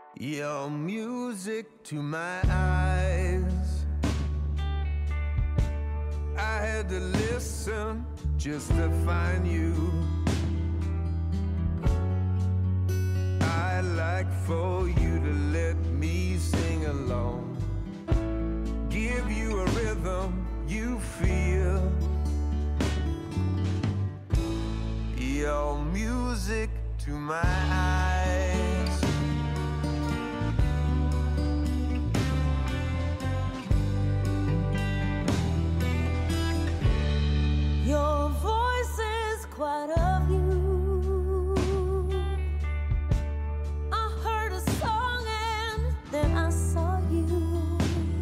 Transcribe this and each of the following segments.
Your music to my eyes. I had to listen just to find you. I'd like for you to let me sing along, give you a rhythm you feel. Your music to my eyes. Your voice is quite a view. I heard a song and then I saw you.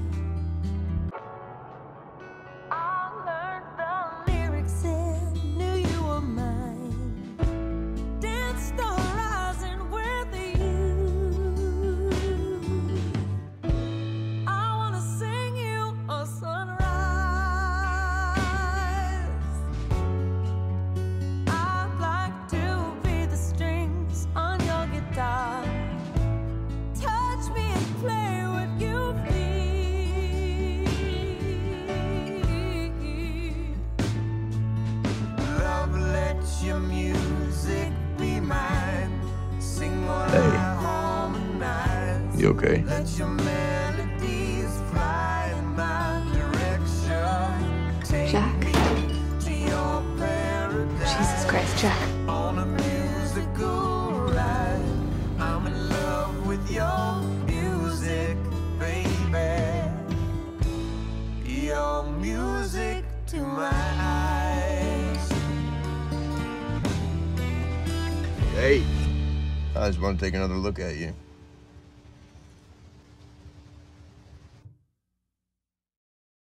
I learned the lyrics and knew you were mine. Danced the horizon with you. I wanna sing you a sunrise. Touch me and play what you feel. Love, let your music be mine. Sing what I harmonize. You okay? Let your melodies fly in my direction. Take Jack? me to your paradise. Jesus Christ, Jack. On a musical ride. I'm in love with your music, baby. Your music to my eyes. Hey, I just want to take another look at you.